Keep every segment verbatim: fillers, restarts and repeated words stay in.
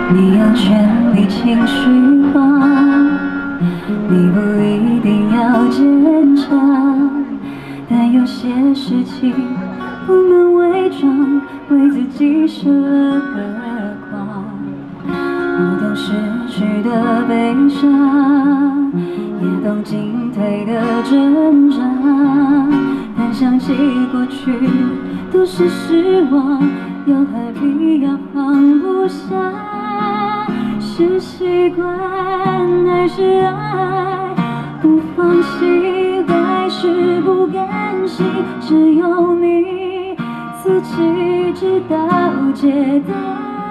你有权利情绪化，你不一定要坚强，但有些事情不能伪装，为自己设了个框。不懂失去的悲伤，也懂进退的挣扎，但想起过去都是失望，又何必要放不下？是习惯还是爱？不放弃还是不甘心？只有你自己知道解答。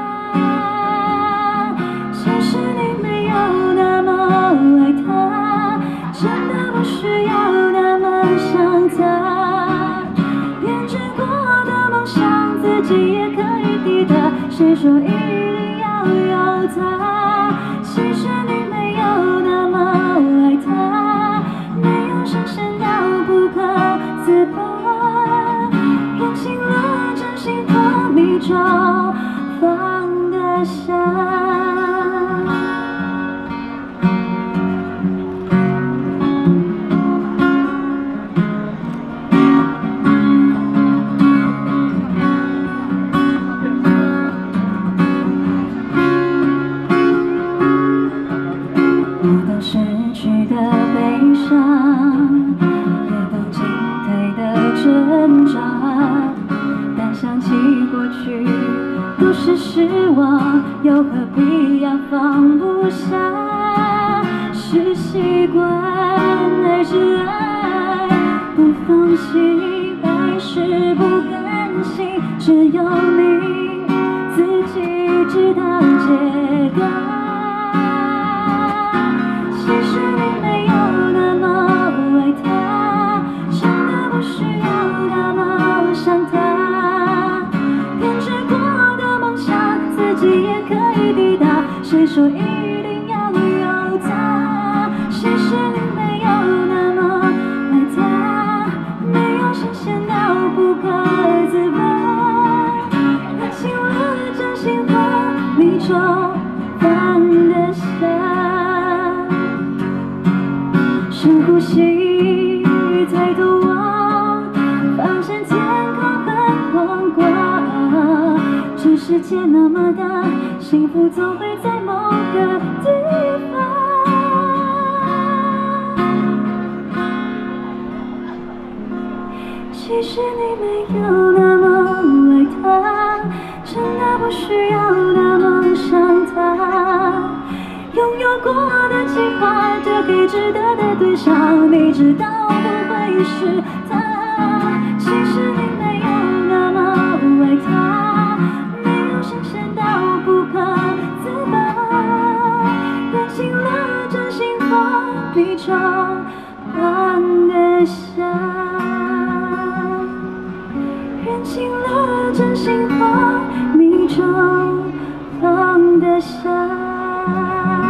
其实你没有那么爱他，真的不需要那么想他。编织过的梦想自己也可以抵达，谁说一定要有他？其实你没有那么爱他，没有深陷到不可自拔，认清了真心话迷咒，放得下。失去的悲伤，也懂进退的挣扎，但想起过去都是失望，又何必要放不下？是习惯还是爱？不放弃还是不甘心？只有你自己知道解答。其实你没有那么爱他，真的不需要那么想他。编织过的梦想自己也可以抵达，谁说一定要有他？其实你没有那么爱他，没有深陷到不可自拔，认清了真心话迷咒，放得下。深呼吸，抬头望，发现天空很广广。这世界那么大，幸福总会在某个地方。其实你没有那么爱他，真的不需要那么想他。拥有过的计划，丢给值得的对象，你知道不会是他。其实你没有那么爱他，没有深陷到不可自拔，认清了真心话迷咒，放得下。认清了真心话迷咒，放得下。